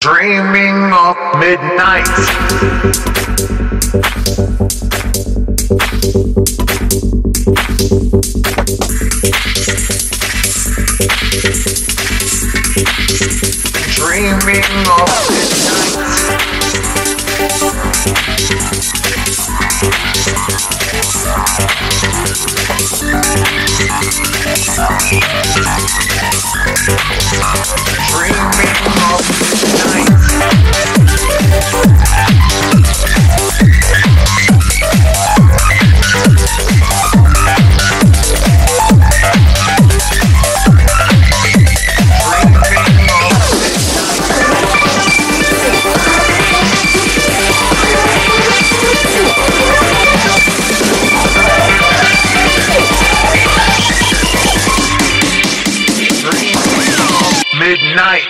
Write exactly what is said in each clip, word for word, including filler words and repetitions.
Dreaming of midnight. Dreaming of midnight. Dreaming of midnight. Midnight.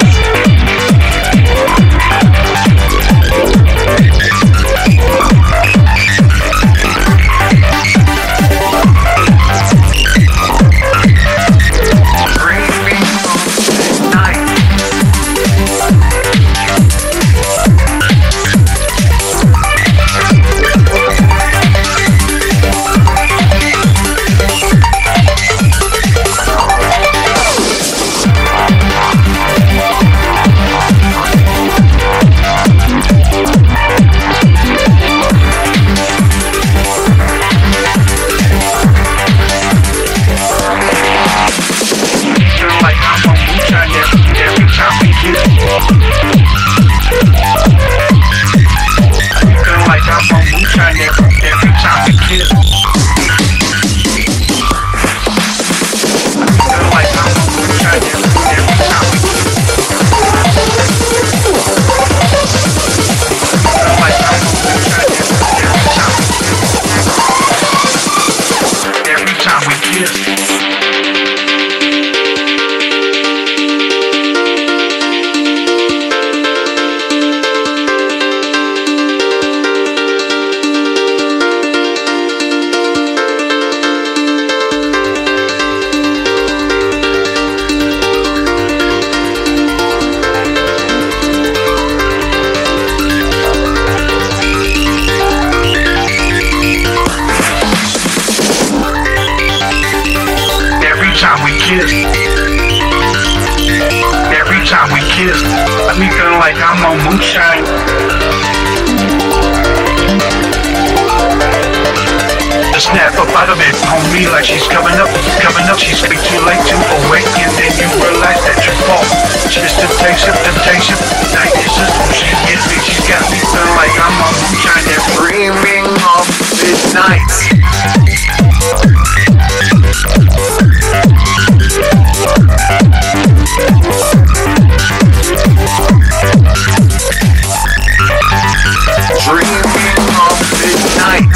Every time we kiss, let me feel like I'm on moonshine. The snap up out of it on me like she's coming up, coming up. She's way too late to awaken, then you realize that you fall. She's temptation, temptation. Night is just who she gets me. She's got me feeling like I'm on moonshine and dreaming of midnight. Dreaming of midnight.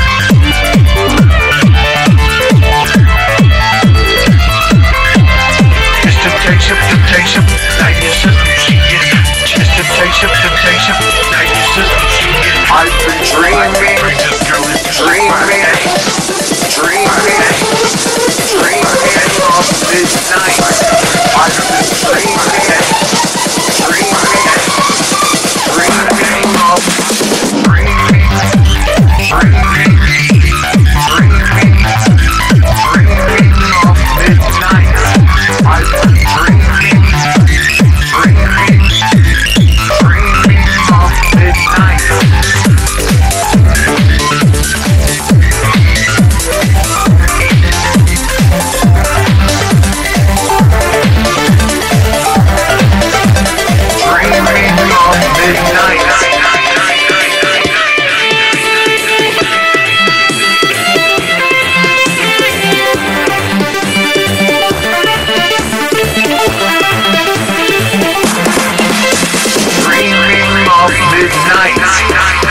It's temptation, temptation. Night is just who she is. It's temptation, temptation. Night is just who she is. I've been dreaming, dreaming, dreaming, dreaming of midnight. I've been dreaming, dreaming, dreaming of dreaming, dreaming, dreaming, dreaming of midnight. I've been dreaming, dreaming, dreaming of midnight. Midnight.